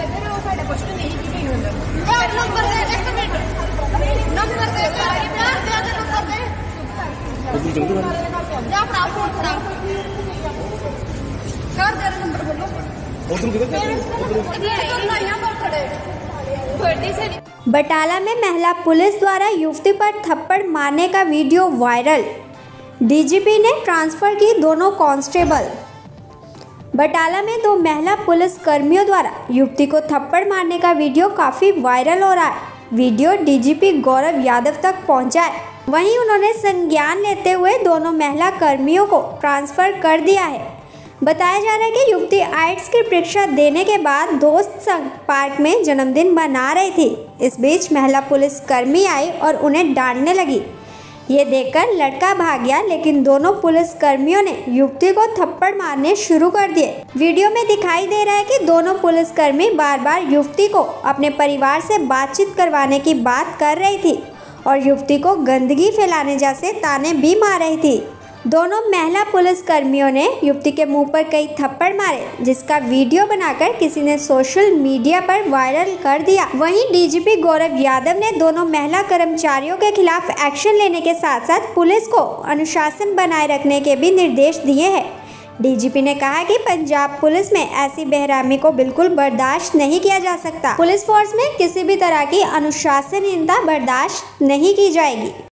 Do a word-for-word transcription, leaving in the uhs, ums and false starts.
बटाला में महिला पुलिस द्वारा युवती पर थप्पड़ मारने का वीडियो वायरल। डीजीपी ने ट्रांसफर की दोनों कांस्टेबल। बटाला में दो महिला पुलिस कर्मियों द्वारा युवती को थप्पड़ मारने का वीडियो काफी वायरल हो रहा है। वीडियो डीजीपी गौरव यादव तक पहुंचा है। वहीं उन्होंने संज्ञान लेते हुए दोनों महिला कर्मियों को ट्रांसफर कर दिया है। बताया जा रहा है कि युवती आइट्स की परीक्षा देने के बाद दोस्त संग पार्क में जन्मदिन मना रही थी। इस बीच महिला पुलिस कर्मी आई और उन्हें डांटने लगी। ये देखकर लड़का भाग गया, लेकिन दोनों पुलिस कर्मियों ने युवती को थप्पड़ मारने शुरू कर दिए। वीडियो में दिखाई दे रहा है कि दोनों पुलिसकर्मी बार बार युवती को अपने परिवार से बातचीत करवाने की बात कर रही थी और युवती को गंदगी फैलाने जैसे ताने भी मार रही थी। दोनों महिला पुलिस कर्मियों ने युवती के मुंह पर कई थप्पड़ मारे, जिसका वीडियो बनाकर किसी ने सोशल मीडिया पर वायरल कर दिया। वहीं डीजीपी गौरव यादव ने दोनों महिला कर्मचारियों के खिलाफ एक्शन लेने के साथ साथ पुलिस को अनुशासन बनाए रखने के भी निर्देश दिए हैं। डीजीपी ने कहा कि पंजाब पुलिस में ऐसी बेरहमी को बिल्कुल बर्दाश्त नहीं किया जा सकता। पुलिस फोर्स में किसी भी तरह की अनुशासनहीनता बर्दाश्त नहीं की जाएगी।